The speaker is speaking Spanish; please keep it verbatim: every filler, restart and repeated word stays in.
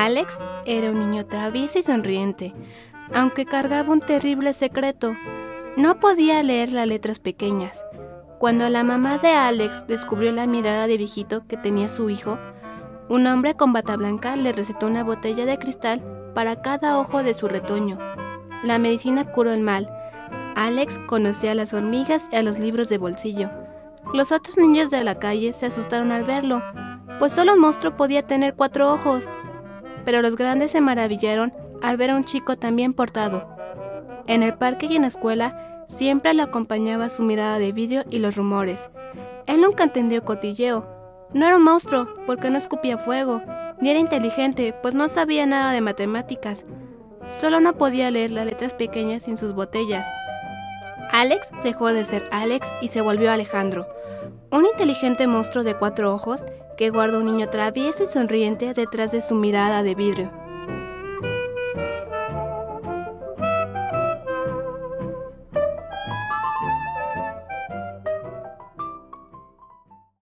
Alex era un niño travieso y sonriente, aunque cargaba un terrible secreto. No podía leer las letras pequeñas. Cuando la mamá de Alex descubrió la mirada de viejito que tenía su hijo, un hombre con bata blanca le recetó una botella de cristal para cada ojo de su retoño. La medicina curó el mal. Alex conocía a las hormigas y a los libros de bolsillo. Los otros niños de la calle se asustaron al verlo, pues solo un monstruo podía tener cuatro ojos. Pero los grandes se maravillaron al ver a un chico tan bien portado. En el parque y en la escuela siempre lo acompañaba su mirada de vidrio y los rumores. Él nunca entendió cotilleo. No era un monstruo porque no escupía fuego, ni era inteligente pues no sabía nada de matemáticas. Solo no podía leer las letras pequeñas sin sus botellas. Alex dejó de ser Alex y se volvió Alejandro, un inteligente monstruo de cuatro ojos que guarda un niño travieso y sonriente detrás de su mirada de vidrio.